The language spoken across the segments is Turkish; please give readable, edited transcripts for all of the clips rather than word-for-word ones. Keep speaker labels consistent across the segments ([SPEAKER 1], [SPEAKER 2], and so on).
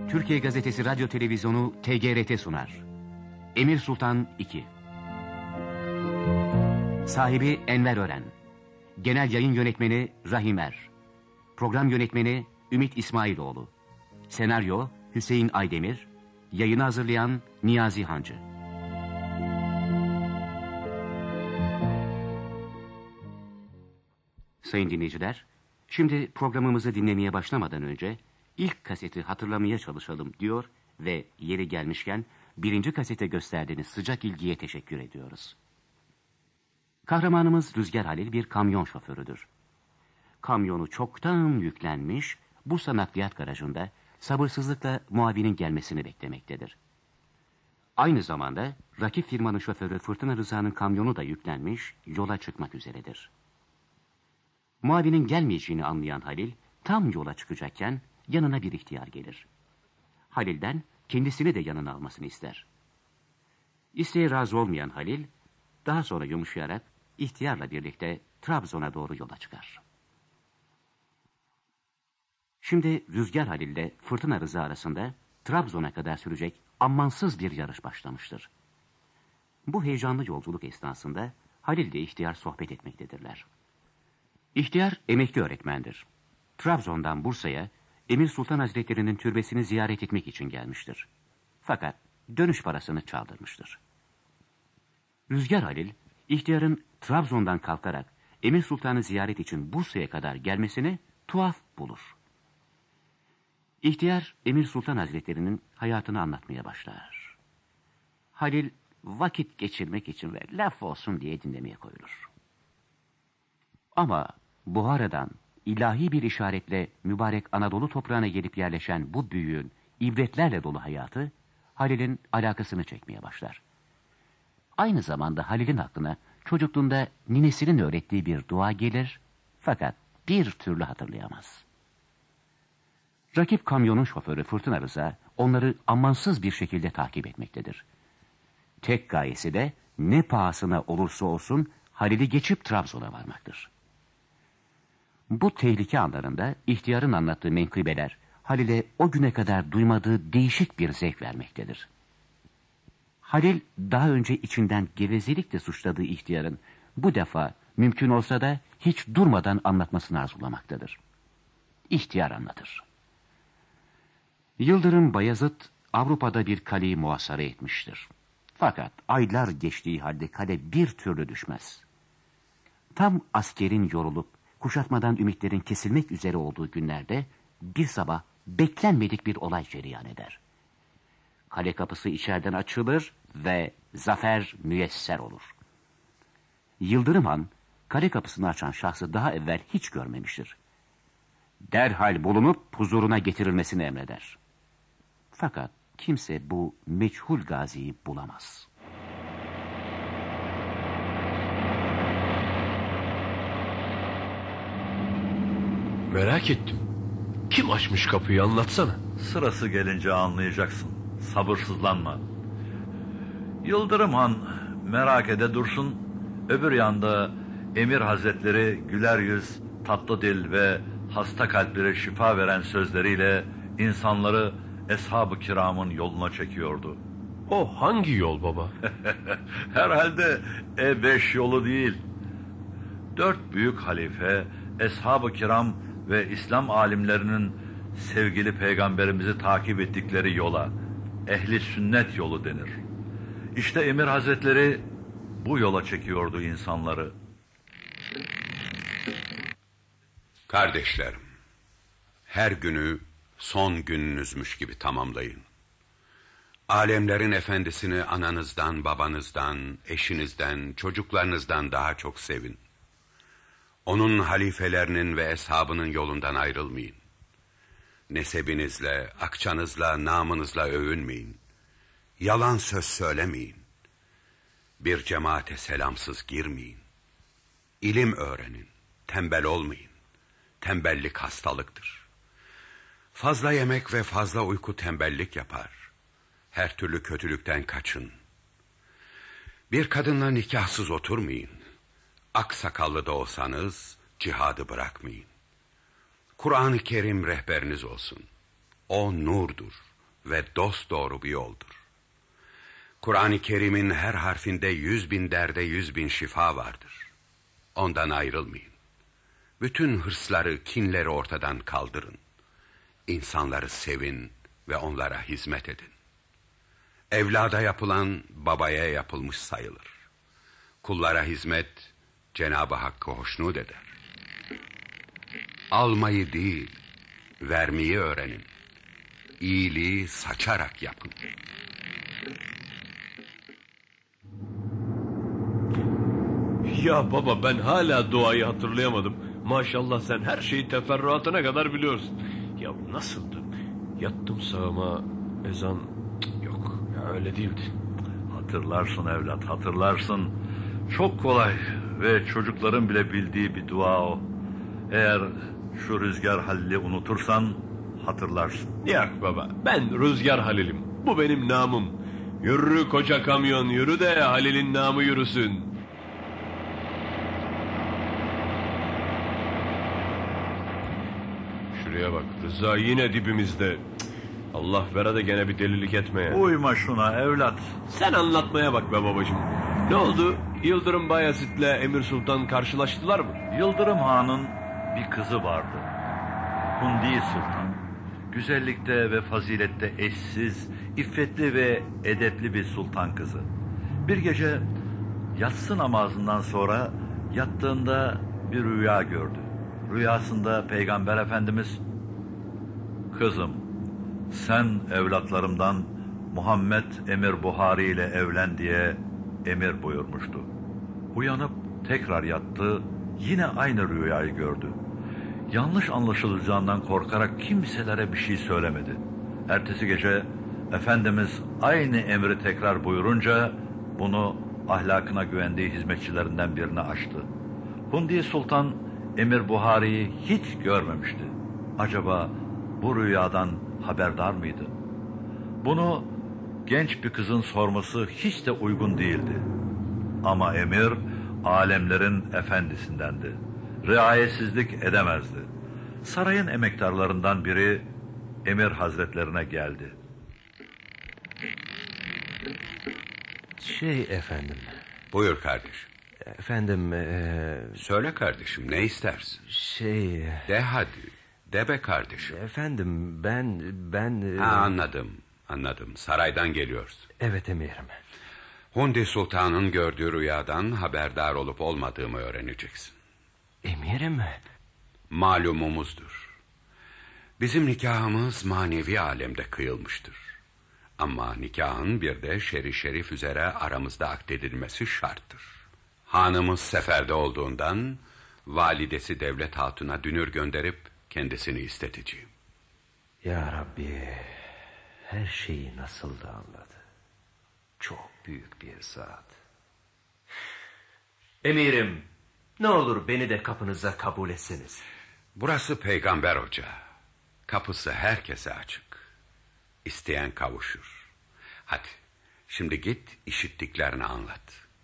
[SPEAKER 1] Türkiye Gazetesi Radyo Televizyonu TGRT sunar. Emir Sultan II. Sahibi Enver Ören. Genel yayın yönetmeni Rahim Er. Program yönetmeni Ümit İsmailoğlu. Senaryo Hüseyin Aydemir. Yayını hazırlayan Niyazi Hancı. Sayın dinleyiciler, şimdi programımızı dinlemeye başlamadan önce ilk kaseti hatırlamaya çalışalım diyor ve yeri gelmişken birinci kasete gösterdiğiniz sıcak ilgiye teşekkür ediyoruz. Kahramanımız Rüzgar Halil bir kamyon şoförüdür. Kamyonu çoktan yüklenmiş, Bursa Nakliyat Garajı'nda sabırsızlıkla muavinin gelmesini beklemektedir. Aynı zamanda rakip firmanın şoförü Fırtına Rıza'nın kamyonu da yüklenmiş, yola çıkmak üzeredir. Muavinin gelmeyeceğini anlayan Halil tam yola çıkacakken yanına bir ihtiyar gelir. Halil'den kendisini de yanına almasını ister. İsteğe razı olmayan Halil daha sonra yumuşayarak ihtiyarla birlikte Trabzon'a doğru yola çıkar. Şimdi Rüzgar Halil ile Fırtına Rıza arasında Trabzon'a kadar sürecek amansız bir yarış başlamıştır. Bu heyecanlı yolculuk esnasında Halil ile ihtiyar sohbet etmektedirler. İhtiyar emekli öğretmendir. Trabzon'dan Bursa'ya Emir Sultan Hazretleri'nin türbesini ziyaret etmek için gelmiştir. Fakat dönüş parasını çaldırmıştır. Rüzgar Halil, ihtiyarın Trabzon'dan kalkarak Emir Sultan'ı ziyaret için Bursa'ya kadar gelmesini tuhaf bulur. İhtiyar, Emir Sultan Hazretleri'nin hayatını anlatmaya başlar. Halil, vakit geçirmek için ve laf olsun diye dinlemeye koyulur. Ama Buhara'dan ilahi bir işaretle mübarek Anadolu toprağına gelip yerleşen bu büyüğün ibretlerle dolu hayatı Halil'in alakasını çekmeye başlar. Aynı zamanda Halil'in aklına çocukluğunda ninesinin öğrettiği bir dua gelir fakat bir türlü hatırlayamaz. Rakip kamyonun şoförü Fırtına Rıza onları amansız bir şekilde takip etmektedir. Tek gayesi de ne pahasına olursa olsun Halil'i geçip Trabzon'a varmaktır. Bu tehlike anlarında ihtiyarın anlattığı menkıbeler Halil'e o güne kadar duymadığı değişik bir zevk vermektedir. Halil daha önce içinden gevezelikle suçladığı ihtiyarın bu defa mümkün olsa da hiç durmadan anlatmasını arzulamaktadır. İhtiyar anlatır. Yıldırım Bayezid Avrupa'da bir kaleyi muhasara etmiştir. Fakat aylar geçtiği halde kale bir türlü düşmez. Tam askerin yorulup kuşatmadan ümitlerin kesilmek üzere olduğu günlerde bir sabah beklenmedik bir olay cereyan eder. Kale kapısı içeriden açılır ve zafer müyesser olur. Yıldırım Han kale kapısını açan şahsı daha evvel hiç görmemiştir. Derhal bulunup huzuruna getirilmesini emreder. Fakat kimse bu meçhul gaziyi bulamaz.
[SPEAKER 2] Merak ettim. Kim açmış kapıyı, anlatsana.
[SPEAKER 3] Sırası gelince anlayacaksın. Sabırsızlanma. Yıldırım Han merak ede dursun. Öbür yanda Emir Hazretleri güler yüz, tatlı dil ve hasta kalplere şifa veren sözleriyle insanları Eshab-ı Kiram'ın yoluna çekiyordu.
[SPEAKER 2] O hangi yol baba?
[SPEAKER 3] Herhalde E5 yolu değil. 4 büyük halife, Eshab-ı Kiram ve İslam alimlerinin sevgili peygamberimizi takip ettikleri yola ehli sünnet yolu denir. İşte Emir Hazretleri bu yola çekiyordu insanları.
[SPEAKER 4] Kardeşlerim, her günü son gününüzmüş gibi tamamlayın. Alemlerin efendisini ananızdan, babanızdan, eşinizden, çocuklarınızdan daha çok sevin. Onun halifelerinin ve eshabının yolundan ayrılmayın. Nesebinizle, akçanızla, namınızla övünmeyin. Yalan söz söylemeyin. Bir cemaate selamsız girmeyin. İlim öğrenin, tembel olmayın. Tembellik hastalıktır. Fazla yemek ve fazla uyku tembellik yapar. Her türlü kötülükten kaçın. Bir kadınla nikahsız oturmayın. Aksakallı da olsanız cihadı bırakmayın. Kur'an-ı Kerim rehberiniz olsun. O nurdur. ve dosdoğru bir yoldur. Kur'an-ı Kerim'in her harfinde 100.000 derde 100.000 şifa vardır. Ondan ayrılmayın. Bütün hırsları, kinleri ortadan kaldırın. İnsanları sevin ve onlara hizmet edin. Evlada yapılan babaya yapılmış sayılır. Kullara hizmet Cenab-ı Hakk'ı hoşnut eder. Almayı değil, vermeyi öğrenin. İyiliği saçarak yapın.
[SPEAKER 2] Ya baba, ben hala duayı hatırlayamadım. Maşallah sen her şeyi teferruatına kadar biliyorsun. Ya nasıldı? Yattım sağıma, ezan yok ya, öyle değildi.
[SPEAKER 3] Hatırlarsın evlat, hatırlarsın. Çok kolay ve çocukların bile bildiği bir dua o. Eğer şu Rüzgar Halil'i unutursan hatırlarsın.
[SPEAKER 2] Yok baba, ben Rüzgar Halil'im. Bu benim namım. Yürü koca kamyon, yürü de Halil'in namı yürüsün. Şuraya bak, Rıza yine dibimizde. Allah vere de gene bir delilik etmeye.
[SPEAKER 3] Uyma şuna evlat.
[SPEAKER 2] Sen anlatmaya bak be babacığım. Ne oldu? Yıldırım Bayezid'le Emir Sultan karşılaştılar mı?
[SPEAKER 3] Yıldırım Han'ın bir kızı vardı. Hundi Sultan. Güzellikte ve fazilette eşsiz, iffetli ve edepli bir sultan kızı. Bir gece yatsı namazından sonra yattığında bir rüya gördü. Rüyasında Peygamber Efendimiz, "Kızım, sen evlatlarımdan Muhammed Emir Buhari ile evlen" diye emir buyurmuştu. Uyanıp tekrar yattı, yine aynı rüyayı gördü. Yanlış anlaşılacağından korkarak kimselere bir şey söylemedi. Ertesi gece Efendimiz aynı emri tekrar buyurunca bunu ahlakına güvendiği hizmetçilerinden birine açtı. Hundi Sultan Emir Buhari'yi hiç görmemişti. Acaba bu rüyadan haberdar mıydı? Bunu genç bir kızın sorması hiç de uygun değildi. Ama emir alemlerin efendisindendi. Riayetsizlik edemezdi. Sarayın emektarlarından biri emir hazretlerine geldi.
[SPEAKER 5] Efendim.
[SPEAKER 4] Buyur kardeşim.
[SPEAKER 5] Efendim.
[SPEAKER 4] Söyle kardeşim, ne istersin? De hadi. De be kardeşim.
[SPEAKER 5] Efendim ben...
[SPEAKER 4] Anladım. Saraydan geliyoruz.
[SPEAKER 5] Evet emirim.
[SPEAKER 4] Hundi Sultan'ın gördüğü rüyadan haberdar olup olmadığımı öğreneceksin.
[SPEAKER 5] Emirim.
[SPEAKER 4] Malumumuzdur. Bizim nikahımız manevi alemde kıyılmıştır. Ama nikahın bir de şer'i şerif üzere aramızda akdedilmesi şarttır. Hanımız seferde olduğundan validesi Devlet Hatun'a dünür gönderip kendisini isteteceğim.
[SPEAKER 5] Ya Rabbi, her şeyi nasıl da anladı. Çok büyük bir zat. Emirim, ne olur beni de kapınıza kabul etseniz.
[SPEAKER 4] Burası peygamber ocağı. Kapısı herkese açık. İsteyen kavuşur. Hadi şimdi git, işittiklerini anlat.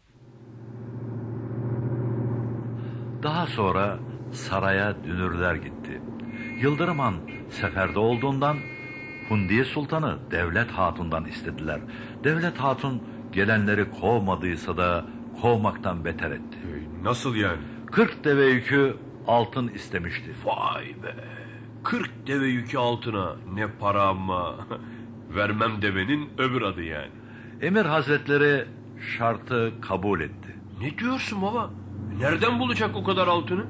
[SPEAKER 3] Daha sonra saraya dünürler gitti. Yıldırım Han seferde olduğundan Hundi Sultan'ı Devlet Hatun'dan istediler. Devlet Hatun gelenleri kovmadıysa da kovmaktan beter etti.
[SPEAKER 2] Nasıl yani?
[SPEAKER 3] 40 deve yükü altın istemişti.
[SPEAKER 2] Vay be! 40 deve yükü altına, ne para ama. Vermem devenin öbür adı yani.
[SPEAKER 3] Emir Hazretleri şartı kabul etti.
[SPEAKER 2] Ne diyorsun baba? Nereden bulacak o kadar altını?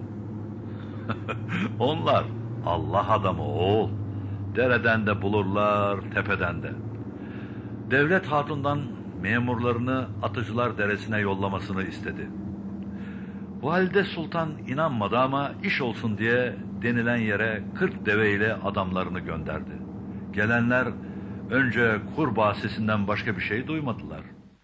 [SPEAKER 3] Onlar Allah adamı oğul. Dereden de bulurlar, tepeden de. Devlet Hatun'dan memurlarını Atıcılar Deresi'ne yollamasını istedi. Valide Sultan inanmadı ama iş olsun diye denilen yere 40 deve ile adamlarını gönderdi. Gelenler önce kurbağa sesinden başka bir şey duymadılar.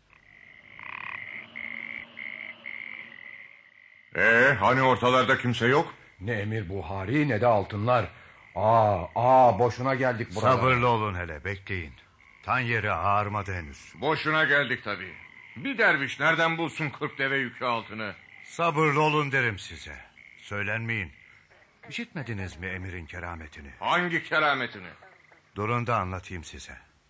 [SPEAKER 6] Hani ortalarda kimse yok?
[SPEAKER 7] Ne Emir Buhari ne de altınlar. Boşuna geldik buraya.
[SPEAKER 8] Sabırlı olun hele, bekleyin. Tan yeri ağarmadı henüz.
[SPEAKER 6] Boşuna geldik tabii. Bir derviş nereden bulsun 40 deve yükü altını?
[SPEAKER 8] Sabırlı olun derim size. Söylenmeyin. İşitmediniz mi emirin kerametini?
[SPEAKER 6] Hangi kerametini?
[SPEAKER 8] Durun da anlatayım size.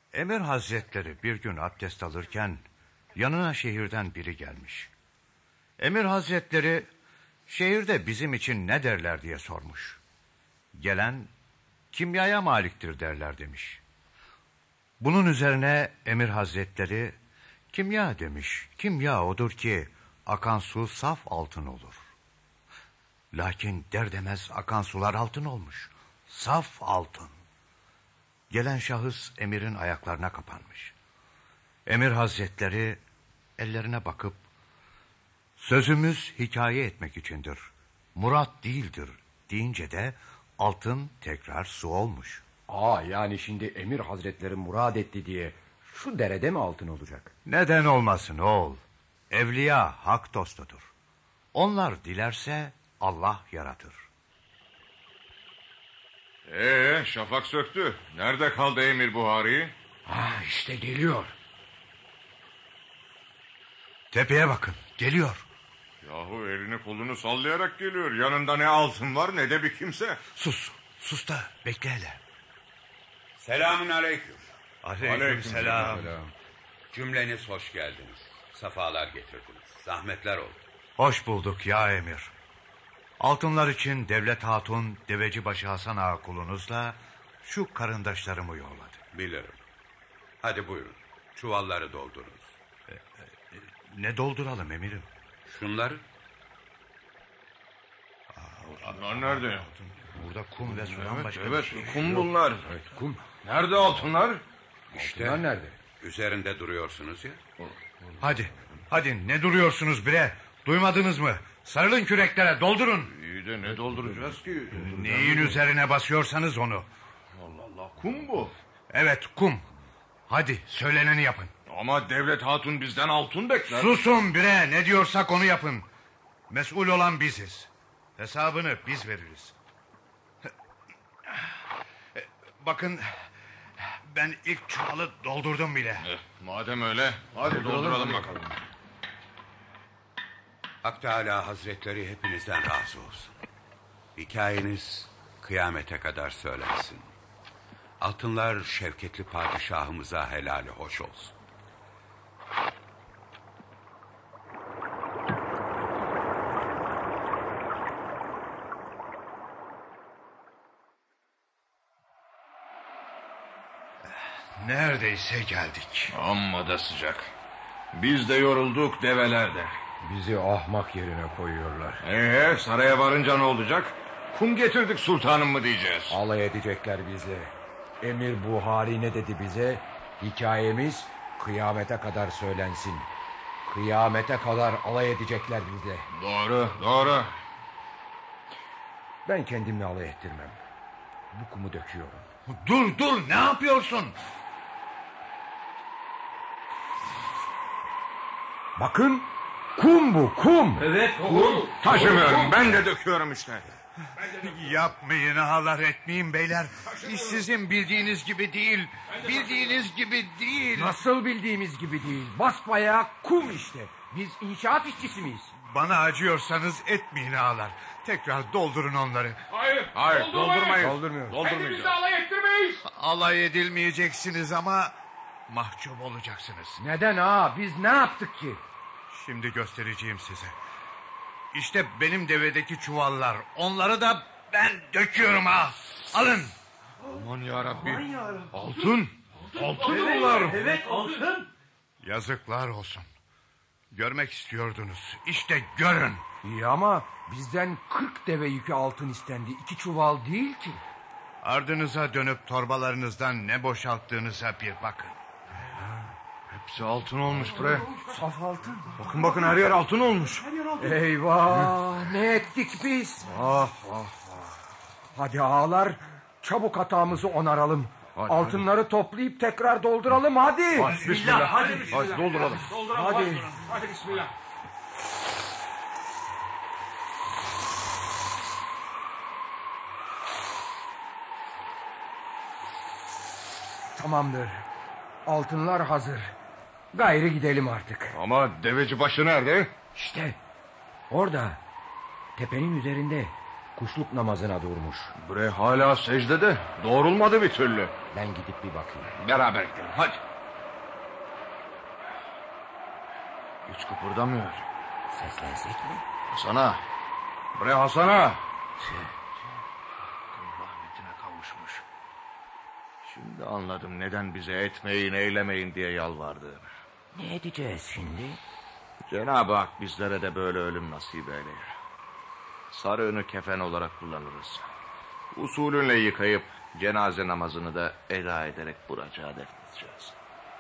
[SPEAKER 8] Emir Hazretleri bir gün abdest alırken yanına şehirden biri gelmiş. Emir Hazretleri şehirde bizim için ne derler diye sormuş. Gelen kimyaya maliktir derler demiş. Bunun üzerine Emir Hazretleri kimya demiş. Kimya odur ki akan su saf altın olur. Lakin der demez akan sular altın olmuş. Saf altın. Gelen şahıs emirin ayaklarına kapanmış. Emir Hazretleri ellerine bakıp sözümüz hikaye etmek içindir, murat değildir deyince de altın tekrar su olmuş.
[SPEAKER 7] Yani şimdi Emir Hazretleri murad etti diye şu derede mi altın olacak?
[SPEAKER 8] Neden olmasın oğul? Evliya hak dostudur. Onlar dilerse Allah yaratır.
[SPEAKER 6] Şafak söktü. Nerede kaldı Emir Buhari?
[SPEAKER 7] İşte geliyor.
[SPEAKER 8] Tepeye bakın, geliyor.
[SPEAKER 6] Yahu elini kolunu sallayarak geliyor. Yanında ne altın var ne de bir kimse.
[SPEAKER 8] Sus da bekle hele.
[SPEAKER 4] Selamun aleyküm.
[SPEAKER 8] Aleykümselam.
[SPEAKER 4] Cümleniz hoş geldiniz. Safalar getirdiniz. Zahmetler oldu.
[SPEAKER 8] Hoş bulduk ya emir. Altınlar için Devlet Hatun Devecibaşı Hasan Ağa kulunuzla şu karındaşlarımı yolladı.
[SPEAKER 4] Bilirim. Hadi buyurun. Çuvalları doldurunuz.
[SPEAKER 8] Ne dolduralım emirim?
[SPEAKER 4] Şunları.
[SPEAKER 6] Bunlar nerede?
[SPEAKER 8] Burada kum ve sudan başka
[SPEAKER 6] Evet,
[SPEAKER 8] bir şey
[SPEAKER 6] kum
[SPEAKER 8] yok.
[SPEAKER 6] bunlar.
[SPEAKER 7] Evet, kum.
[SPEAKER 6] Nerede altınlar?
[SPEAKER 4] İşte
[SPEAKER 7] Altınlar nerede?
[SPEAKER 4] üzerinde duruyorsunuz ya.
[SPEAKER 8] Hadi ne duruyorsunuz bre? Duymadınız mı? Sarılın küreklere, doldurun.
[SPEAKER 6] İyi de ne dolduracağız ki?
[SPEAKER 8] Neyin üzerine basıyorsanız onu.
[SPEAKER 6] Allah Allah, kum bu.
[SPEAKER 8] Evet, kum. Hadi söyleneni yapın.
[SPEAKER 6] Ama Devlet Hatun bizden altın bekler.
[SPEAKER 8] Susun bre, ne diyorsak onu yapın. Mesul olan biziz. Hesabını biz veririz. Bakın, ben ilk çuvalı doldurdum bile.
[SPEAKER 6] Madem öyle, hadi dolduralım bakalım.
[SPEAKER 4] Hak Teâlâ Hazretleri hepinizden razı olsun. Hikayeniz kıyamete kadar söylensin. Altınlar şevketli padişahımıza helali hoş olsun.
[SPEAKER 8] Neredeyse geldik.
[SPEAKER 6] Amma da sıcak. Biz de yorulduk, develer de.
[SPEAKER 7] Bizi ahmak yerine koyuyorlar.
[SPEAKER 6] Saraya varınca ne olacak? Kum getirdik sultanım mı diyeceğiz?
[SPEAKER 7] Alay edecekler bize. Emir Buhari ne dedi bize? Hikayemiz kıyamete kadar söylensin. Kıyamete kadar alay edecekler bize.
[SPEAKER 6] Doğru.
[SPEAKER 7] Ben kendimle alay ettirmem. Bu kumu döküyorum.
[SPEAKER 8] Dur, ne yapıyorsun?
[SPEAKER 7] Bakın, kum bu, kum.
[SPEAKER 6] Evet, kum. Taşımıyorum, ben de döküyorum işte.
[SPEAKER 8] Yapmayın, ağlar etmeyin beyler. İş sizin bildiğiniz gibi değil. Bildiğiniz gibi değil.
[SPEAKER 7] Nasıl bildiğimiz gibi değil. Basbayağı kum işte. Biz inşaat işçisi miyiz?
[SPEAKER 8] Bana acıyorsanız etmeyin ağlar. Tekrar doldurun onları.
[SPEAKER 6] Hayır, doldurmayız.
[SPEAKER 7] Doldurmuyoruz.
[SPEAKER 6] Doldurmayacağız.
[SPEAKER 2] alay ettirmeyiz.
[SPEAKER 8] Alay edilmeyeceksiniz ama mahcup olacaksınız.
[SPEAKER 7] Neden ha? Biz ne yaptık ki?
[SPEAKER 8] Şimdi göstereceğim size. İşte benim devedeki çuvallar. Onları da ben döküyorum ha. Alın.
[SPEAKER 6] Aman yarabbi. Altın. Altın bunlar.
[SPEAKER 2] Evet altın.
[SPEAKER 8] Yazıklar olsun. Görmek istiyordunuz. İşte görün.
[SPEAKER 7] İyi ama bizden 40 deve yükü altın istendi. 2 çuval değil ki.
[SPEAKER 8] Ardınıza dönüp torbalarınızdan ne boşalttığınıza bir bakın.
[SPEAKER 6] Hepsi altın olmuş bre.
[SPEAKER 7] Saf altın.
[SPEAKER 6] Bakın her yer altın olmuş.
[SPEAKER 7] Eyvah, ne ettik biz? Hadi ağalar, çabuk hatamızı onaralım. Altınları toplayıp tekrar dolduralım hadi.
[SPEAKER 6] Bismillah. Hadi dolduralım.
[SPEAKER 7] Hadi.
[SPEAKER 2] Hadi bismillah.
[SPEAKER 7] Tamamdır. Altınlar hazır. Gayrı gidelim artık.
[SPEAKER 6] Ama deveci başı nerede?
[SPEAKER 7] İşte orada, tepenin üzerinde, kuşluk namazına durmuş.
[SPEAKER 6] Bre hala secdede. Doğrulmadı bir türlü.
[SPEAKER 7] Ben gidip bir bakayım.
[SPEAKER 6] Beraber gidelim hadi. Hiç kıpırdamıyor.
[SPEAKER 7] Seslensek mi?
[SPEAKER 6] Hasan'a. Bre Hasan'a. Rahmetine kavuşmuş. Şimdi anladım neden bize etmeyin eylemeyin diye yalvardı.
[SPEAKER 7] Ne edeceğiz şimdi?
[SPEAKER 6] Cenab-ı Hak bizlere de böyle ölüm nasip eyle. Sarığını kefen olarak kullanırız. Usulünle yıkayıp cenaze namazını da eda ederek buracağa defnedeceğiz.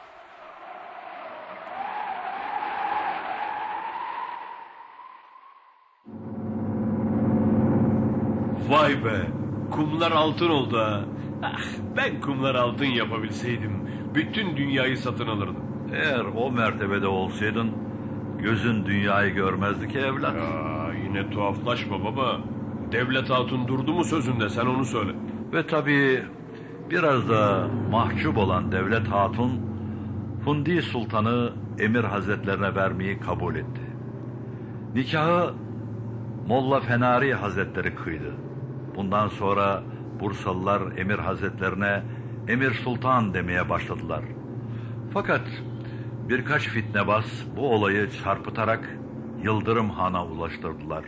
[SPEAKER 2] Vay be, kumlar altın oldu ha. Ah, ben kumlar altın yapabilseydim bütün dünyayı satın alırdım.
[SPEAKER 3] Eğer o mertebede olsaydın gözün dünyayı görmezdi ki evlat.
[SPEAKER 2] Ya yine tuhaflaşma baba. Devlet Hatun durdu mu sözünde, sen onu söyle.
[SPEAKER 3] Ve tabii biraz da mahcup olan Devlet Hatun Hundi Sultan'ı Emir Hazretlerine vermeyi kabul etti. Nikahı Molla Fenari Hazretleri kıydı. Bundan sonra Bursalılar Emir Hazretlerine Emir Sultan demeye başladılar. Fakat birkaç fitnebaz bu olayı çarpıtarak Yıldırım Han'a ulaştırdılar.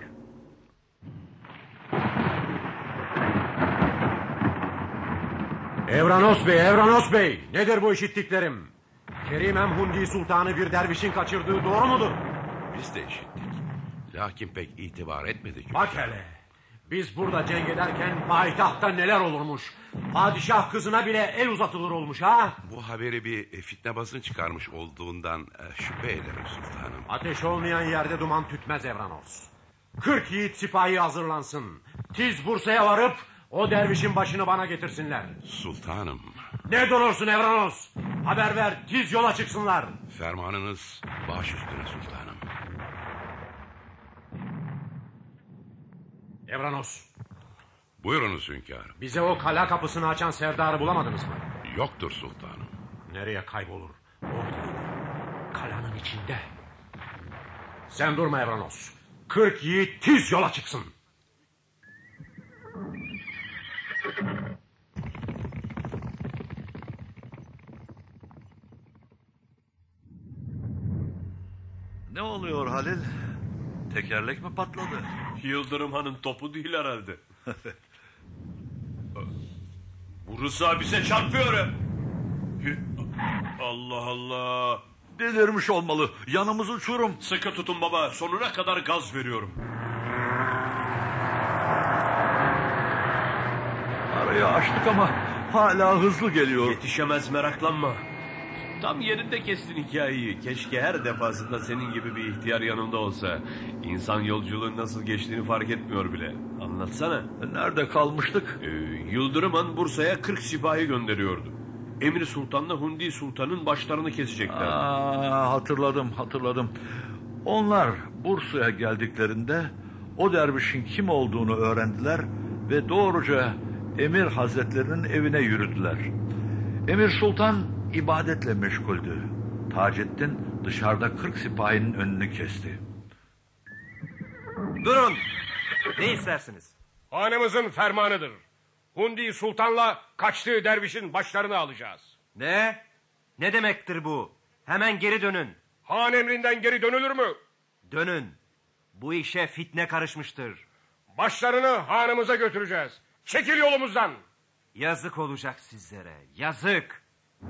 [SPEAKER 7] Evranos Bey, nedir bu işittiklerim? Kerimem Hundi Sultan'ı bir dervişin kaçırdığı doğru mudur?
[SPEAKER 4] Biz de işittik. Lakin pek itibar etmedik.
[SPEAKER 7] Bak hele, biz burada cenk ederken payitahtta neler olurmuş. Padişah kızına bile el uzatılır olmuş ha.
[SPEAKER 4] Bu haberi bir fitnebazın çıkarmış olduğundan şüphe ederim sultanım.
[SPEAKER 7] Ateş olmayan yerde duman tütmez Evranos. 40 yiğit sipahi hazırlansın. Tiz Bursa'ya varıp o dervişin başını bana getirsinler.
[SPEAKER 4] Sultanım.
[SPEAKER 7] Ne durursun Evranos? Haber ver, tiz yola çıksınlar.
[SPEAKER 4] Fermanınız baş üstüne sultanım.
[SPEAKER 7] Evranos.
[SPEAKER 4] Buyurunuz hünkârım.
[SPEAKER 7] Bize o kala kapısını açan serdarı bulamadınız mı?
[SPEAKER 4] Yoktur sultanım.
[SPEAKER 7] Nereye kaybolur? Oradaydı. Kalanın içinde. Sen durma Evranos. 40 yiğit tiz yola çıksın.
[SPEAKER 3] Ne oluyor Halil? Tekerlek mi patladı?
[SPEAKER 2] Yıldırım Han'ın topu değil herhalde. Bu Rıza bize çarpıyor ya. Allah Allah.
[SPEAKER 3] Delirmiş olmalı. Yanımız uçurum.
[SPEAKER 2] Sıkı tutun baba, sonuna kadar gaz veriyorum.
[SPEAKER 3] Arayı açtık ama hala hızlı geliyor.
[SPEAKER 2] Yetişemez, meraklanma. Tam yerinde kestin hikayeyi. Keşke her defasında senin gibi bir ihtiyar yanımda olsa. İnsan yolculuğun nasıl geçtiğini fark etmiyor bile. Anlatsana.
[SPEAKER 3] Nerede kalmıştık?
[SPEAKER 2] Yıldırım Han Bursa'ya 40 sipahi gönderiyordu. Emir Sultan'la Hundi Sultan'ın başlarını kesecekler.
[SPEAKER 3] Hatırladım. Onlar Bursa'ya geldiklerinde o dervişin kim olduğunu öğrendiler ve doğruca Emir Hazretlerinin evine yürüdüler. Emir Sultan ibadetle meşguldü. Taceddin dışarıda 40 sipahinin önünü kesti.
[SPEAKER 9] Durun. Ne istersiniz?
[SPEAKER 10] Hanımızın fermanıdır. Hundi Sultan'la kaçtığı dervişin başlarını alacağız.
[SPEAKER 9] Ne? Ne demektir bu? Hemen geri dönün.
[SPEAKER 10] Han emrinden geri dönülür mü?
[SPEAKER 9] Dönün. Bu işe fitne karışmıştır.
[SPEAKER 10] Başlarını hanımıza götüreceğiz. Çekil yolumuzdan.
[SPEAKER 9] Yazık olacak sizlere. Yazık.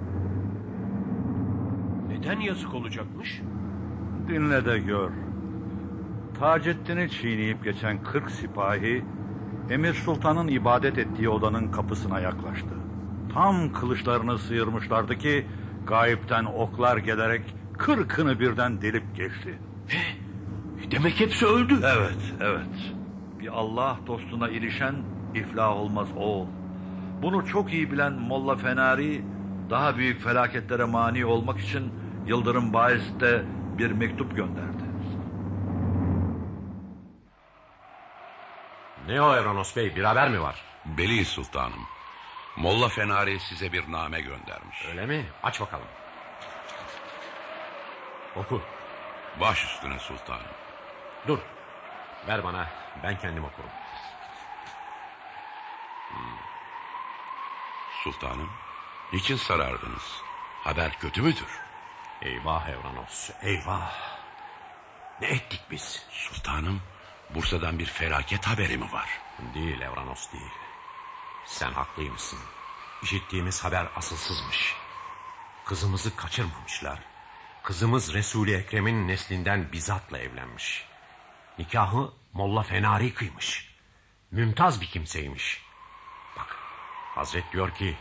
[SPEAKER 2] Neden yazık olacakmış?
[SPEAKER 3] Dinle de gör. Taceddin'i çiğneyip geçen 40 sipahi Emir Sultan'ın ibadet ettiği odanın kapısına yaklaştı. Tam kılıçlarını sıyırmışlardı ki gayipten oklar gelerek 40'ını birden delip geçti.
[SPEAKER 2] Demek hepsi öldü.
[SPEAKER 3] Evet. Bir Allah dostuna ilişen iflah olmaz oğul. Bunu çok iyi bilen Molla Fenari daha büyük felaketlere mani olmak için Yıldırım Bayezid'e bir mektup gönderdi.
[SPEAKER 7] Ne o Evranos Bey, bir haber mi var?
[SPEAKER 4] Beli sultanım. Molla Fenari size bir name göndermiş.
[SPEAKER 7] Öyle mi? Aç bakalım. Oku.
[SPEAKER 4] Baş üstüne sultanım.
[SPEAKER 7] Dur. Ver bana, ben kendim okurum.
[SPEAKER 4] Sultanım, niçin sarardınız? Haber kötü müdür?
[SPEAKER 5] Eyvah Evranos, eyvah. Ne ettik biz?
[SPEAKER 4] Sultanım, Bursa'dan bir felaket haberi mi var?
[SPEAKER 5] Değil Evranos, değil. Sen haklıymışsın. İşittiğimiz haber asılsızmış. Kızımızı kaçırmamışlar. Kızımız Resul-i Ekrem'in neslinden Bizat'la evlenmiş. Nikahı Molla Fenari kıymış. Mümtaz bir kimseymiş. Bak, Hazret diyor ki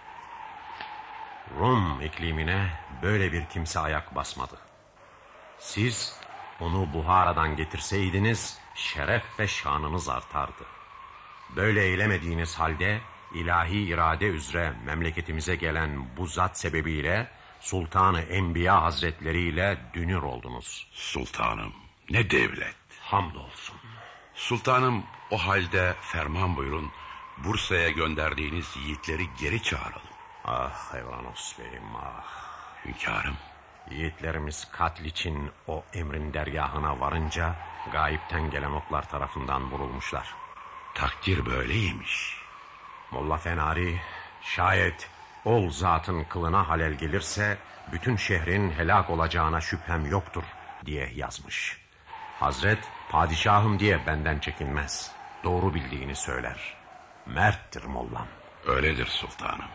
[SPEAKER 5] Rum iklimine böyle bir kimse ayak basmadı. Siz onu Buhara'dan getirseydiniz şeref ve şanınız artardı. Böyle eylemediğiniz halde ilahi irade üzere memleketimize gelen bu zat sebebiyle Sultan-ı Enbiya Hazretleriyle dünür oldunuz.
[SPEAKER 4] Sultanım, ne devlet.
[SPEAKER 5] Hamdolsun.
[SPEAKER 4] Sultanım, o halde ferman buyurun, Bursa'ya gönderdiğiniz yiğitleri geri çağıralım.
[SPEAKER 5] Ah Evranos Bey'im, ah.
[SPEAKER 4] Hünkârım.
[SPEAKER 5] Yiğitlerimiz katl için o emrin dergahına varınca gayipten gelen oklar tarafından vurulmuşlar.
[SPEAKER 4] Takdir böyleymiş.
[SPEAKER 5] Molla Fenari şayet ol zatın kılına halel gelirse bütün şehrin helak olacağına şüphem yoktur diye yazmış. Hazret padişahım diye benden çekinmez. Doğru bildiğini söyler. Merttir mollam.
[SPEAKER 4] Öyledir sultanım.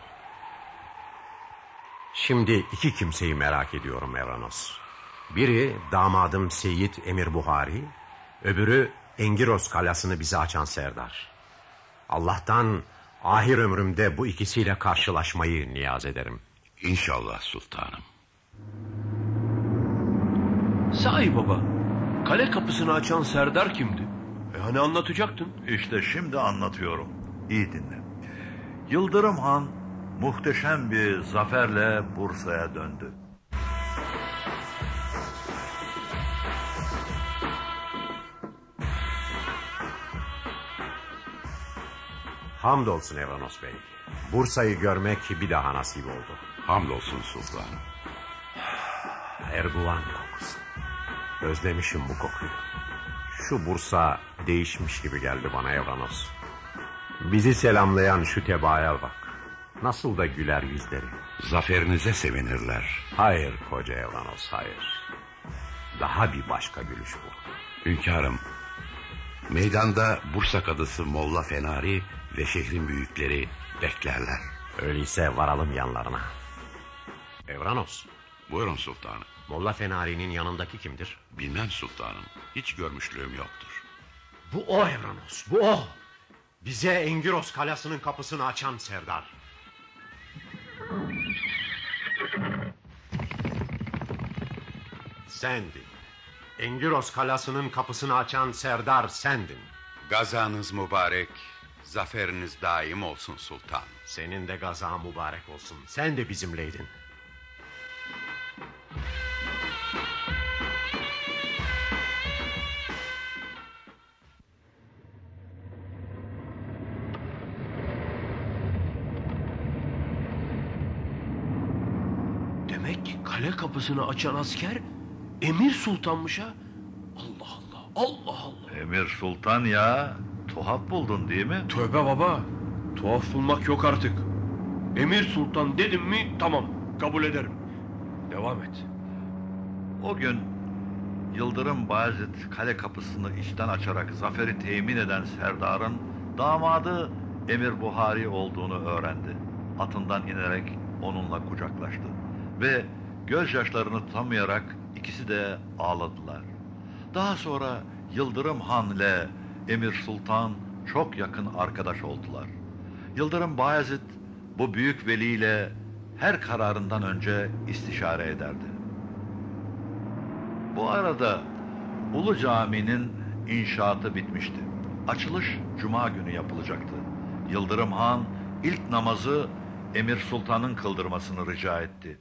[SPEAKER 5] Şimdi iki kimseyi merak ediyorum Evranos. Biri damadım Seyyid Emir Buhari, öbürü Engiros kalasını bize açan Serdar. Allah'tan ahir ömrümde bu ikisiyle karşılaşmayı niyaz ederim.
[SPEAKER 4] İnşallah sultanım.
[SPEAKER 2] Sahi baba, kale kapısını açan Serdar kimdi? Hani anlatacaktın?
[SPEAKER 3] İşte şimdi anlatıyorum. İyi dinle. Yıldırım Han muhteşem bir zaferle Bursa'ya döndü.
[SPEAKER 5] Hamdolsun Evranos Bey. Bursa'yı görmek bir daha nasip oldu.
[SPEAKER 4] Hamdolsun sultanım.
[SPEAKER 5] Erguvan kokusu. Özlemişim bu kokuyu. Şu Bursa değişmiş gibi geldi bana Evranos. Bizi selamlayan şu tebaaya bak. Nasıl da güler yüzleri.
[SPEAKER 4] Zaferinize sevinirler.
[SPEAKER 5] Hayır koca Evranos, hayır. Daha bir başka gülüş bu.
[SPEAKER 4] Hünkârım, meydanda Bursa kadısı Molla Fenari ve şehrin büyükleri beklerler.
[SPEAKER 5] Öyleyse varalım yanlarına. Evranos.
[SPEAKER 4] Buyurun sultanım.
[SPEAKER 5] Molla Fenari'nin yanındaki kimdir?
[SPEAKER 4] Bilmem sultanım. Hiç görmüşlüğüm yoktur.
[SPEAKER 5] Bu o Evranos, bu o. Bize Engiros kalasının kapısını açan Serdar. Sendin. Engiros kalasının kapısını açan Serdar sendin.
[SPEAKER 4] Gazanız mübarek, zaferiniz daim olsun sultan.
[SPEAKER 5] Senin de gazan mübarek olsun. Sen de bizimleydin.
[SPEAKER 2] Demek kale kapısını açan asker Emir Sultan'mış ha. Allah Allah, Allah Allah.
[SPEAKER 3] Emir Sultan ya, tuhaf buldun değil mi?
[SPEAKER 2] Tövbe baba, tuhaf bulmak yok artık. Emir Sultan dedim mi tamam, kabul ederim. Devam et.
[SPEAKER 3] O gün Yıldırım Bayezid kale kapısını içten açarak zaferi temin eden Serdar'ın damadı Emir Buhari olduğunu öğrendi. Atından inerek onunla kucaklaştı ve gözyaşlarını tutamayarak ikisi de ağladılar. Daha sonra Yıldırım Han ile Emir Sultan çok yakın arkadaş oldular. Yıldırım Bayezid bu büyük veliyle her kararından önce istişare ederdi. Bu arada Ulu Cami'nin inşaatı bitmişti. Açılış Cuma günü yapılacaktı. Yıldırım Han ilk namazı Emir Sultan'ın kıldırmasını rica etti.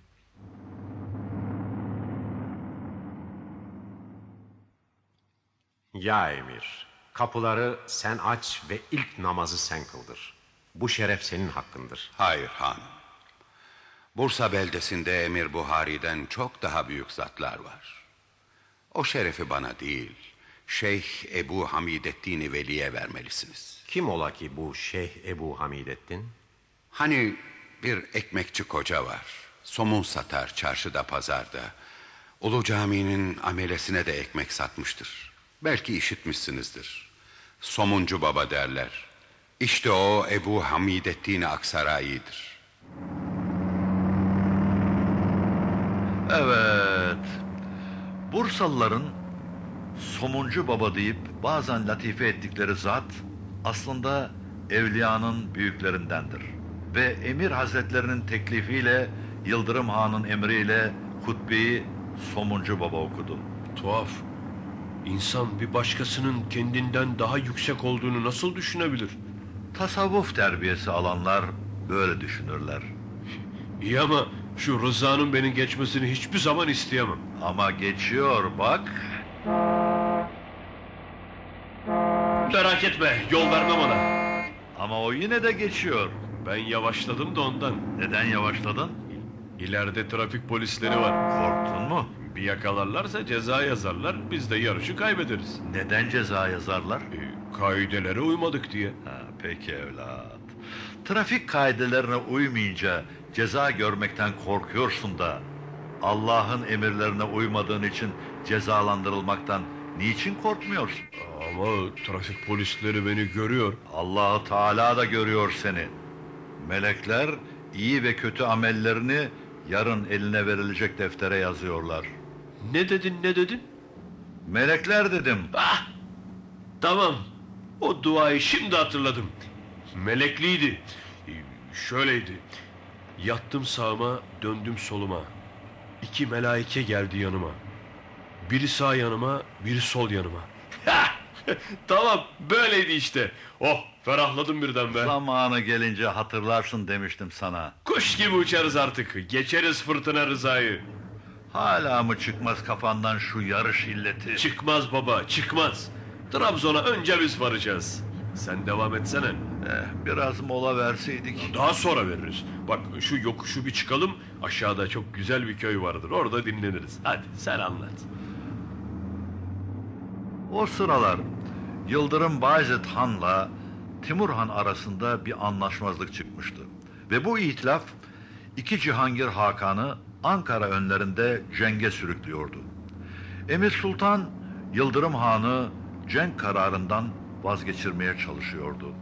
[SPEAKER 5] Ya Emir, kapıları sen aç ve ilk namazı sen kıldır. Bu şeref senin hakkındır.
[SPEAKER 4] Hayır hanım. Bursa beldesinde Emir Buhari'den çok daha büyük zatlar var. O şerefi bana değil, Şeyh Ebu Hamidettin Veli'ye vermelisiniz.
[SPEAKER 5] Kim ola ki bu Şeyh Ebu Hamidettin?
[SPEAKER 4] Hani Bir ekmekçi koca var. Somun satar çarşıda pazarda. Ulu Cami'nin amelesine de ekmek satmıştır. Belki işitmişsinizdir. Somuncu baba derler. İşte o Ebu Hamidettin Aksaray'ıdır.
[SPEAKER 3] Evet. Bursalıların Somuncu Baba deyip bazen latife ettikleri zat aslında evliyanın büyüklerindendir. Ve Emir Hazretlerinin teklifiyle Yıldırım Han'ın emriyle hutbeyi Somuncu Baba okudu.
[SPEAKER 2] Tuhaf. İnsan bir başkasının kendinden daha yüksek olduğunu nasıl düşünebilir?
[SPEAKER 3] Tasavvuf terbiyesi alanlar böyle düşünürler.
[SPEAKER 2] İyi ama şu Rıza'nın beni geçmesini hiçbir zaman isteyemem.
[SPEAKER 3] Ama geçiyor bak.
[SPEAKER 2] Merak etme, yol vermem ona.
[SPEAKER 3] Ama o yine de geçiyor.
[SPEAKER 2] Ben yavaşladım da ondan.
[SPEAKER 3] Neden yavaşladın?
[SPEAKER 2] İleride trafik polisleri var.
[SPEAKER 3] Korktun mu?
[SPEAKER 2] Bir yakalarlarsa ceza yazarlar, biz de yarışı kaybederiz.
[SPEAKER 3] Neden ceza yazarlar?
[SPEAKER 2] Kaidelere uymadık diye.
[SPEAKER 3] Peki evlat. Trafik kaidelerine uymayınca ceza görmekten korkuyorsun da Allah'ın emirlerine uymadığın için cezalandırılmaktan niçin korkmuyorsun?
[SPEAKER 2] Ama trafik polisleri beni görüyor.
[SPEAKER 3] Allah-u Teala da görüyor seni. Melekler iyi ve kötü amellerini yarın eline verilecek deftere yazıyorlar.
[SPEAKER 2] Ne dedin?
[SPEAKER 3] Melekler dedim.
[SPEAKER 2] Tamam. O duayı şimdi hatırladım. Melekliydi. Şöyleydi. Yattım sağıma, döndüm soluma. 2 melaike geldi yanıma. Biri sağ yanıma, biri sol yanıma. Tamam, böyleydi işte. Oh, ferahladım birden be.
[SPEAKER 3] Zamanı gelince hatırlarsın demiştim sana.
[SPEAKER 2] Kuş gibi uçarız artık. Geçeriz fırtına Rıza'yı.
[SPEAKER 3] Hala mı çıkmaz kafandan şu yarış illeti?
[SPEAKER 2] Çıkmaz baba, çıkmaz. Trabzon'a önce biz varacağız. Sen devam etsene.
[SPEAKER 3] Biraz mola verseydik.
[SPEAKER 2] Daha sonra veririz. Bak şu yokuşu bir çıkalım. Aşağıda çok güzel bir köy vardır. Orada dinleniriz. Hadi sen anlat.
[SPEAKER 3] O sıralar Yıldırım Bayezid Han'la Timur Han arasında bir anlaşmazlık çıkmıştı. Ve bu itilaf 2 Cihangir Hakan'ı Ankara önlerinde cenge sürüklüyordu. Emir Sultan Yıldırım Han'ı cenk kararından vazgeçirmeye çalışıyordu.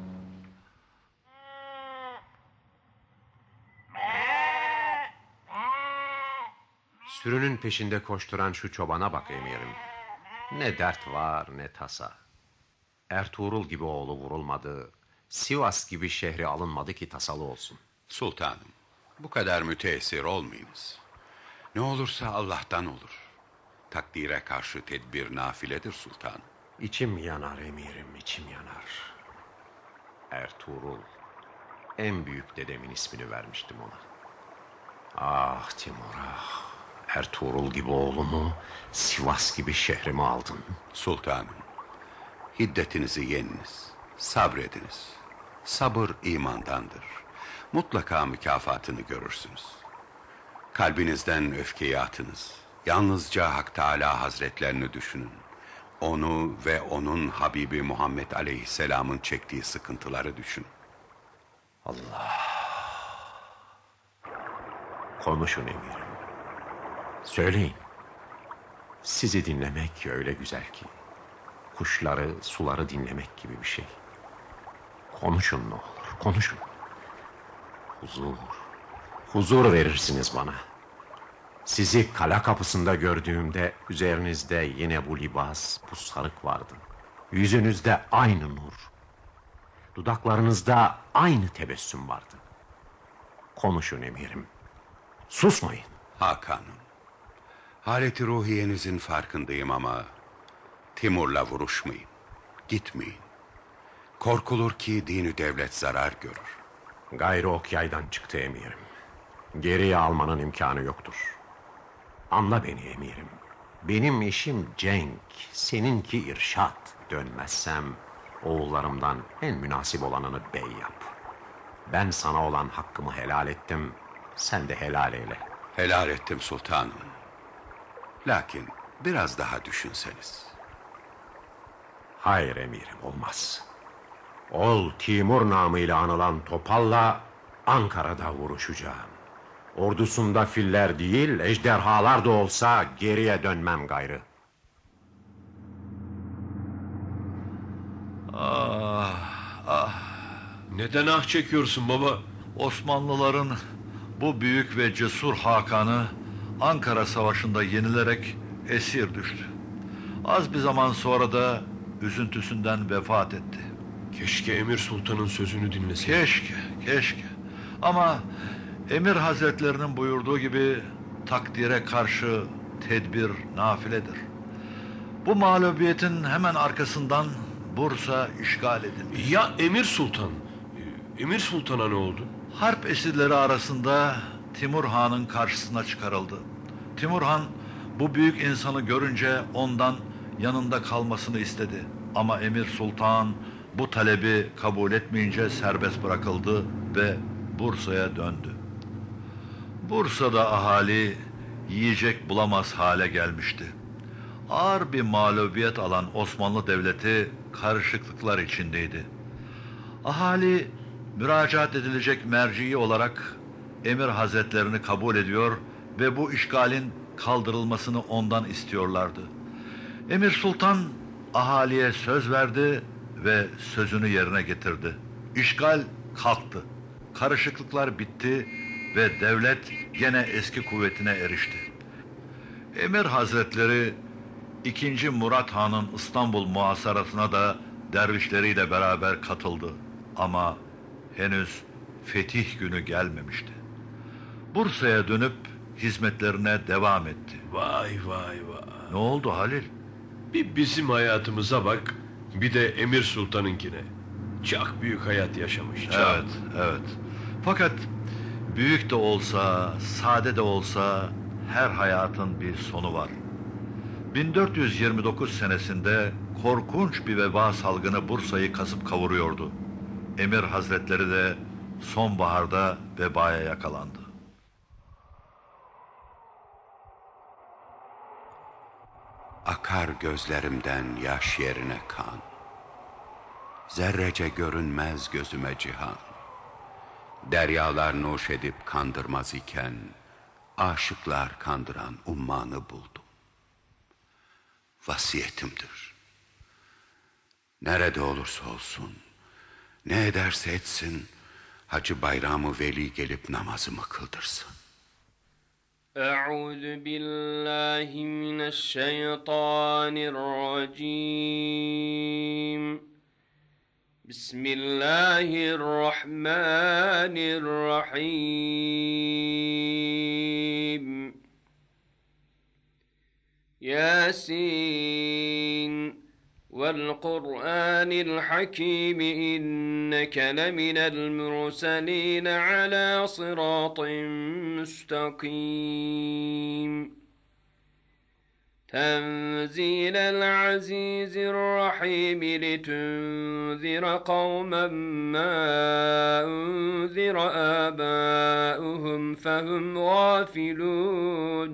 [SPEAKER 5] Sürünün peşinde koşturan şu çobana bak emirim. Ne dert var ne tasa. Ertuğrul gibi oğlu vurulmadı, Sivas gibi şehri alınmadı ki tasalı olsun.
[SPEAKER 4] Sultanım, bu kadar müteessir olmayınız. Ne olursa Allah'tan olur. Takdire karşı tedbir nafiledir sultanım.
[SPEAKER 5] İçim yanar emirim, içim yanar. Ertuğrul, en büyük dedemin ismini vermiştim ona. Ah Timur ah, Ertuğrul gibi oğlumu, Sivas gibi şehrimi aldın.
[SPEAKER 4] Sultanım, hiddetinizi yeniniz, sabrediniz. Sabır imandandır. Mutlaka mükafatını görürsünüz. Kalbinizden öfkeyi atınız. Yalnızca Hak Teâlâ Hazretlerini düşünün. Onu ve onun Habibi Muhammed Aleyhisselam'ın çektiği sıkıntıları düşün.
[SPEAKER 5] Allah. Konuşun emirim. Söyleyin. Sizi dinlemek öyle güzel ki. Kuşları, suları dinlemek gibi bir şey. Konuşun ne olur, konuşun. Huzur verirsiniz bana. Sizi kale kapısında gördüğümde üzerinizde yine bu libas, bu sarık vardı. Yüzünüzde aynı nur. Dudaklarınızda aynı tebessüm vardı. Konuşun emirim. Susmayın.
[SPEAKER 4] Hakan'ım, haleti ruhiyenizin farkındayım ama Timur'la vuruşmayın. Gitmeyin. Korkulur ki dini devlet zarar görür.
[SPEAKER 5] Gayrı ok yaydan çıktı emirim. Geriye almanın imkanı yoktur. Anla beni emirim. Benim işim cenk, seninki irşat. Dönmezsem oğullarımdan en münasip olanını bey yap. Ben sana olan hakkımı helal ettim, sen de helal eyle.
[SPEAKER 4] Helal ettim sultanım. Lakin biraz daha düşünseniz.
[SPEAKER 5] Hayır emirim, olmaz. Ol Timur namıyla anılan Topal'la Ankara'da vuruşacağım. Ordusunda filler değil, ejderhalar da olsa geriye dönmem gayrı.
[SPEAKER 2] Neden ah çekiyorsun baba?
[SPEAKER 3] Osmanlıların bu büyük ve cesur Hakan'ı Ankara Savaşı'nda yenilerek esir düştü. Az bir zaman sonra da üzüntüsünden vefat etti.
[SPEAKER 2] Keşke Emir Sultan'ın sözünü dinleseydim.
[SPEAKER 3] Keşke. Ama Emir Hazretlerinin buyurduğu gibi takdire karşı tedbir nafiledir. Bu mağlubiyetin hemen arkasından Bursa işgal edildi.
[SPEAKER 2] Ya Emir Sultan? Emir Sultan'a ne oldu?
[SPEAKER 3] Harp esirleri arasında Timur Han'ın karşısına çıkarıldı. Timur Han bu büyük insanı görünce ondan yanında kalmasını istedi. Ama Emir Sultan bu talebi kabul etmeyince serbest bırakıldı ve Bursa'ya döndü. Bursa'da ahali yiyecek bulamaz hale gelmişti. Ağır bir mağlubiyet alan Osmanlı Devleti karışıklıklar içindeydi. Ahali müracaat edilecek merci olarak Emir Hazretlerini kabul ediyor ve bu işgalin kaldırılmasını ondan istiyorlardı. Emir Sultan ahaliye söz verdi ve sözünü yerine getirdi. İşgal kalktı. Karışıklıklar bitti ve devlet gene eski kuvvetine erişti. Emir Hazretleri 2. Murat Han'ın İstanbul muhasarasına da dervişleriyle beraber katıldı. Ama henüz fetih günü gelmemişti. Bursa'ya dönüp hizmetlerine devam etti.
[SPEAKER 2] Vay.
[SPEAKER 3] Ne oldu Halil?
[SPEAKER 2] Bir bizim hayatımıza bak, bir de Emir Sultan'ınkine. Çok büyük hayat yaşamış. Çok.
[SPEAKER 3] Evet. Fakat büyük de olsa, sade de olsa her hayatın bir sonu var. 1429 senesinde korkunç bir veba salgını Bursa'yı kasıp kavuruyordu. Emir Hazretleri de sonbaharda vebaya yakalandı.
[SPEAKER 4] Akar gözlerimden yaş yerine kan. Zerrece görünmez gözüme cihan. Deryalar nuş edip kandırmaz iken, aşıklar kandıran ummanı buldum. Vasiyetimdir. Nerede olursa olsun, ne ederse etsin, Hacı Bayram-ı Veli gelip namazımı kıldırsın.
[SPEAKER 11] أعوذ بالله من الشيطان الرجيم بسم الله الرحمن الرحيم ياسين والقرآن الحكيم إنك لمن المرسلين على صراط مستقيم تنزيل العزيز الرحيم لتنذر قوما ما أنذر آباؤهم فهم غافلون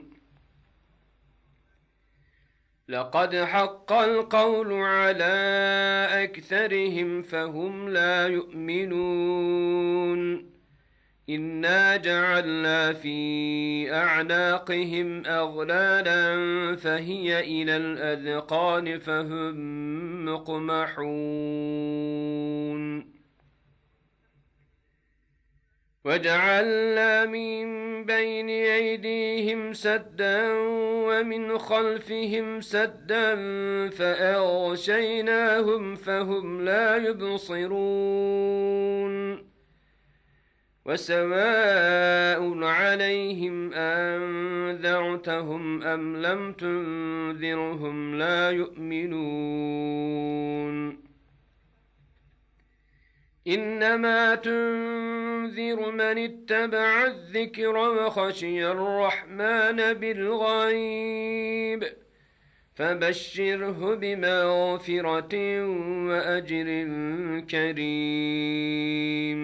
[SPEAKER 11] لقد حق القول على أكثرهم فهم لا يؤمنون إنا جعلنا في أعناقهم أغلالا فهي إلى الأذقان فهم مقمحون وجعلنا من بين أيديهم سدا ومن خلفهم سدا فأغشيناهم فهم لا يبصرون وسواء عليهم أنذرتهم أم لم تنذرهم لا يؤمنون إنما تنذر من اتبع الذكر وخشي الرحمن بالغيب فبشره بمغفرة وأجر كريم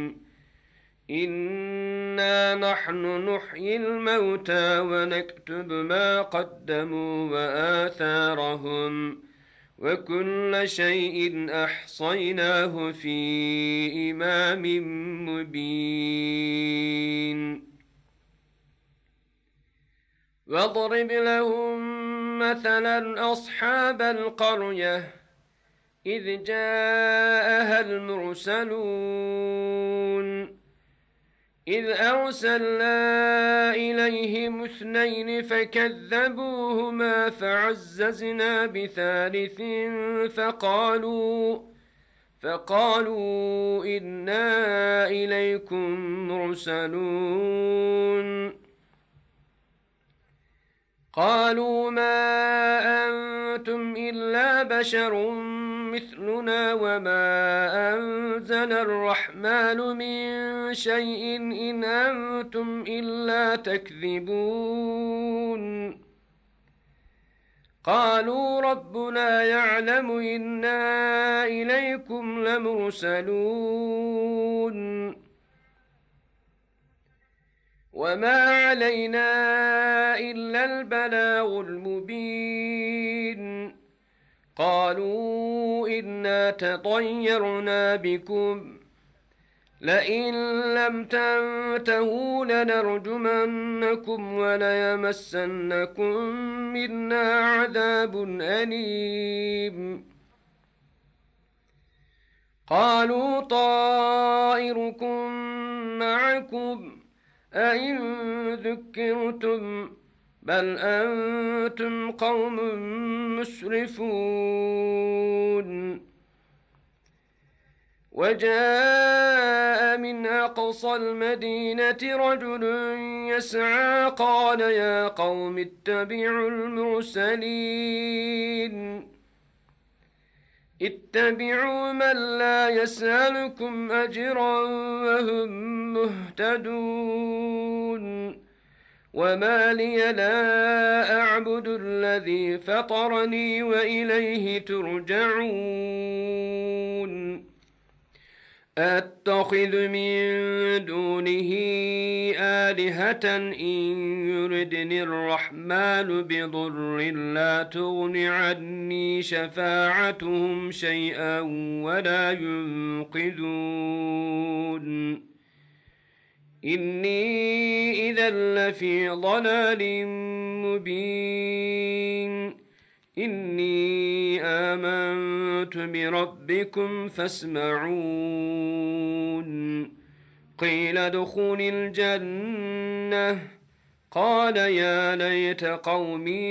[SPEAKER 11] إنا نحن نحيي الموتى ونكتب ما قدموا وآثارهم وكل شيء أحصيناه في إمام مبين واضرب لهم مثلا أصحاب القرية إذ جاءها المرسلون إذ أرسلنا إليهم 2 فكذبوهما فعززنا بثالث فقالوا إنا إليكم مرسلون قالوا ما أنتم إلا بشر مثلنا وما أنزل الرحمن من شيء إن أنتم إلا تكذبون قالوا ربنا يعلم إنا إليكم لمرسلون وما علينا إلا البلاغ المبين قالوا إنا تطيرنا بكم لئن لم تنتهوا لنرجمنكم وليمسنكم منا عذاب أليم قالوا طائركم معكم أئن ذكرتم بل أنتم قوم مسرفون وجاء من أقصى المدينة رجل يسعى قال يا قوم اتبعوا المرسلين اتبعوا من لا يسألكم أجرا وهم مهتدون وما لي لا أعبد الذي فطرني وإليه ترجعون أتخذ من دونه آلهة إن يردني الرحمن بضر لا تغن عني شفاعتهم شيئا ولا ينقذون إني إذا لفي ضلال مبين إني آمنت بربكم فاسمعون قيل ادخل الجنة قال يا ليت قومي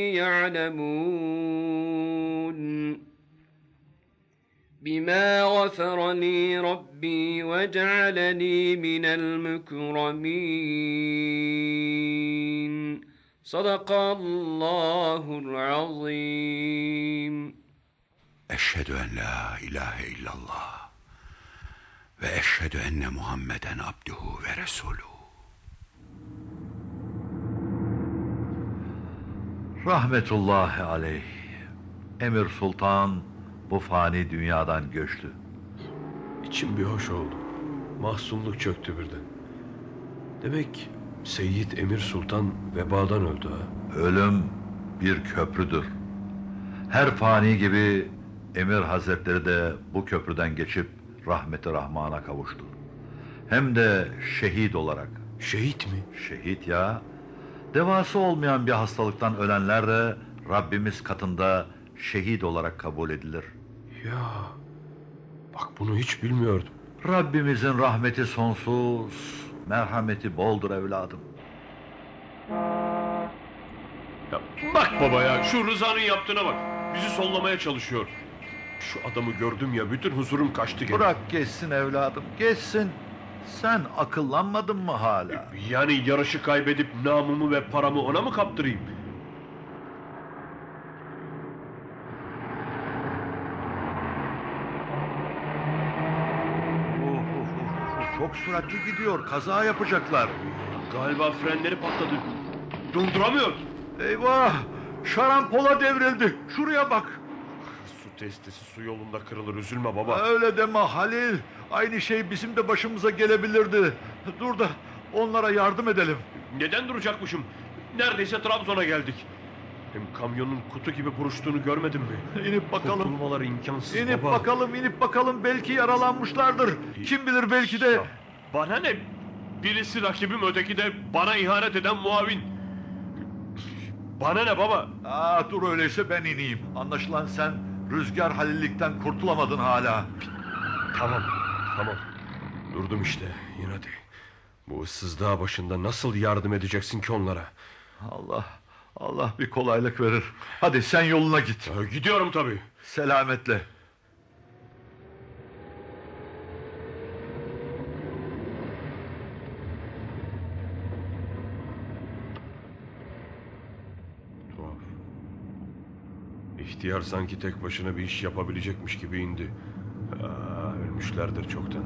[SPEAKER 11] يعلمون بما غفر لي ربي وجعلني من المكرمين صدق الله العظيم
[SPEAKER 4] أشهد أن لا إله إلا الله وأشهد أن محمدا عبده ورسوله.
[SPEAKER 3] Rahmetullahi aleyh. Emir Sultan bu fani dünyadan göçtü.
[SPEAKER 2] İçim bir hoş oldu. Mahzunluk çöktü birden. Demek Seyyid Emir Sultan vebadan öldü ha.
[SPEAKER 3] Ölüm bir köprüdür. Her fani gibi Emir Hazretleri de bu köprüden geçip rahmeti Rahman'a kavuştu. Hem de şehit olarak.
[SPEAKER 2] Şehit mi?
[SPEAKER 3] Şehit ya. Devası olmayan bir hastalıktan ölenler de Rabbimiz katında şehit olarak kabul edilir.
[SPEAKER 2] Ya bak bunu hiç bilmiyordum.
[SPEAKER 3] Rabbimizin rahmeti sonsuz, merhameti boldur evladım.
[SPEAKER 2] Ya bak baba ya, şu Rıza'nın yaptığına bak. Bizi sollamaya çalışıyor. Şu adamı gördüm ya, bütün huzurum kaçtı gene.
[SPEAKER 3] Bırak geçsin evladım, geçsin. Sen akıllanmadın mı hala?
[SPEAKER 2] Yani yarışı kaybedip namımı ve paramı ona mı kaptırayım?
[SPEAKER 3] Çok süratli gidiyor, kaza yapacaklar.
[SPEAKER 2] Galiba frenleri patladı. Durduramıyor.
[SPEAKER 3] Eyvah! Şarampola devrildi. Şuraya bak.
[SPEAKER 2] Su testisi su yolunda kırılır, üzülme baba.
[SPEAKER 3] Öyle deme Halil. Aynı şey bizim de başımıza gelebilirdi. Dur da onlara yardım edelim.
[SPEAKER 2] Neden duracakmışım? Neredeyse Trabzon'a geldik. Hem kamyonun kutu gibi buruştuğunu görmedin mi?
[SPEAKER 3] İnip bakalım.
[SPEAKER 2] Kurtulmaları imkansız
[SPEAKER 3] İnip
[SPEAKER 2] baba.
[SPEAKER 3] bakalım. Belki yaralanmışlardır. Kim bilir, belki de.
[SPEAKER 2] Bana ne? Birisi rakibim, öteki de bana ihanet eden muavin. Bana ne baba?
[SPEAKER 3] Dur öyleyse ben ineyim. Anlaşılan sen Rüzgar Halillikten kurtulamadın hala.
[SPEAKER 2] Tamam. Durdum işte. İn hadi. Bu ıssız dağ başında nasıl yardım edeceksin ki onlara?
[SPEAKER 3] Allah bir kolaylık verir. Hadi sen yoluna git.
[SPEAKER 2] Gidiyorum tabii.
[SPEAKER 3] Selametle.
[SPEAKER 2] Tuhaf. İhtiyar sanki tek başına bir iş yapabilecekmiş gibi indi. Ölmüşlerdir çoktan.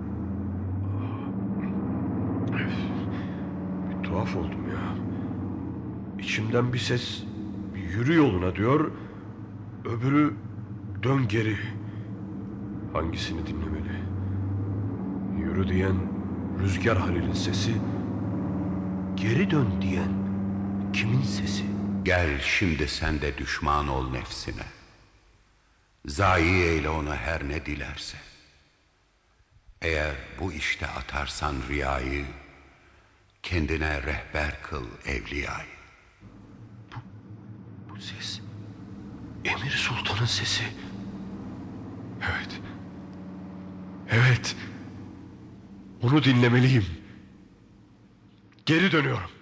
[SPEAKER 2] Bir tuhaf oldum ya. İçimden bir ses yürü yoluna diyor, öbürü dön geri. Hangisini dinlemeli? Yürü diyen Rüzgar Halil'in sesi, geri dön diyen kimin sesi?
[SPEAKER 4] Gel şimdi sen de düşman ol nefsine. Zayi eyle onu her ne dilerse. Eğer bu işte atarsan riyayı, kendine rehber kıl evliyayı.
[SPEAKER 2] Bu ses Emir Sultan'ın sesi. Evet. Onu dinlemeliyim. Geri dönüyorum.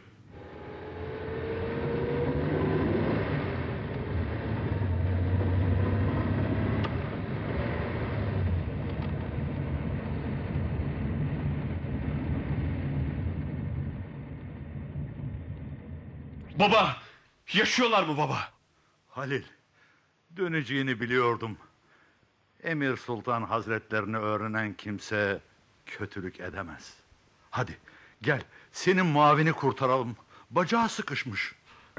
[SPEAKER 2] Baba, yaşıyorlar mı baba?
[SPEAKER 3] Halil, döneceğini biliyordum. Emir Sultan Hazretlerini öğrenen kimse kötülük edemez. Hadi gel, senin muavini kurtaralım. Bacağı sıkışmış.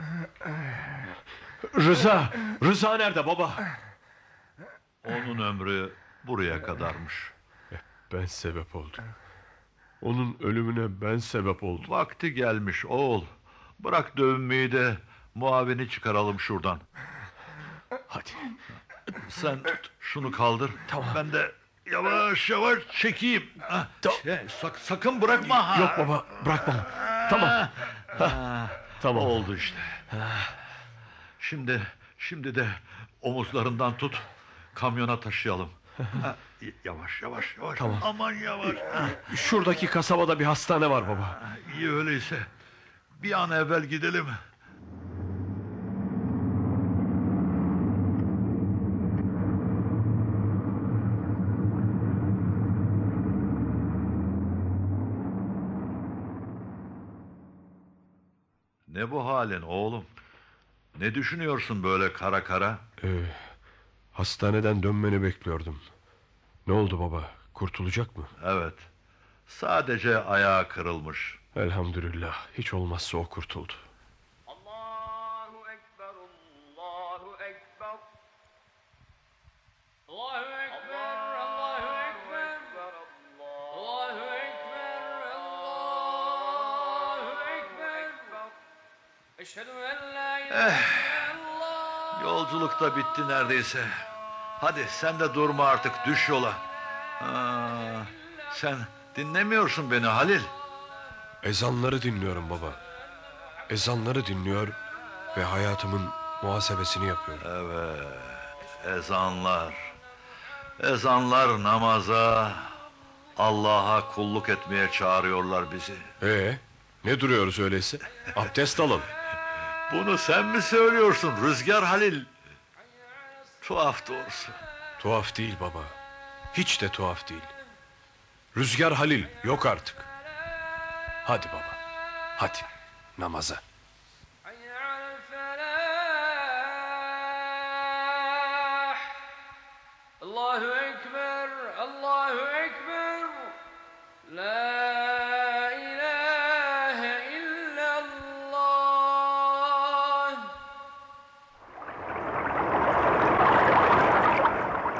[SPEAKER 2] Rıza nerede baba?
[SPEAKER 3] Onun ömrü buraya kadarmış.
[SPEAKER 2] Ben sebep oldum. Onun ölümüne ben sebep oldum.
[SPEAKER 3] Vakti gelmiş oğul. Bırak dövünmeyi de muavini çıkaralım şuradan.
[SPEAKER 2] Hadi.
[SPEAKER 3] Sen şunu kaldır. Tamam. Ben de yavaş çekeyim. Sakın bırakma.
[SPEAKER 2] Yok baba, bırakmam. Tamam. Tamam.
[SPEAKER 3] Oldu işte. Şimdi de omuzlarından tut. Kamyona taşıyalım. Yavaş.
[SPEAKER 2] Tamam.
[SPEAKER 3] Aman yavaş.
[SPEAKER 2] Şuradaki kasabada bir hastane var baba.
[SPEAKER 3] İyi öyleyse. Bir an evvel gidelim. Ne bu halin oğlum? Ne düşünüyorsun böyle kara kara?
[SPEAKER 2] Hastaneden dönmeni bekliyordum. Ne oldu baba? Kurtulacak mı?
[SPEAKER 3] Evet. Sadece ayağı kırılmış.
[SPEAKER 2] Elhamdülillah. Hiç olmazsa o kurtuldu.
[SPEAKER 11] Allahu Ekber, Allahu Ekber. Allahu Ekber, Allahu Ekber. Allahu Ekber, Allahu Ekber. Eşhedü en la ilahe illallah.
[SPEAKER 3] Yolculuk da bitti neredeyse. Hadi sen de durma artık, düş yola. Sen dinlemiyorsun beni Halil.
[SPEAKER 2] Ezanları dinliyorum baba. Ezanları dinliyor ve hayatımın muhasebesini yapıyorum.
[SPEAKER 3] Evet, ezanlar namaza, Allah'a kulluk etmeye çağırıyorlar bizi.
[SPEAKER 2] Ne duruyoruz öyleyse? Abdest alın.
[SPEAKER 3] Bunu sen mi söylüyorsun Rüzgar Halil? Tuhaf doğrusu.
[SPEAKER 2] Tuhaf değil baba. Hiç de tuhaf değil. Rüzgar Halil yok artık. Hadi baba. Hadi namaza.
[SPEAKER 11] Allahu Ekber, Allahu Ekber. La ilahe illallah.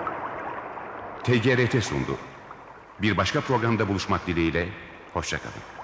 [SPEAKER 1] TGRT sundu. Bir başka programda buluşmak dileğiyle, hoşça kalın.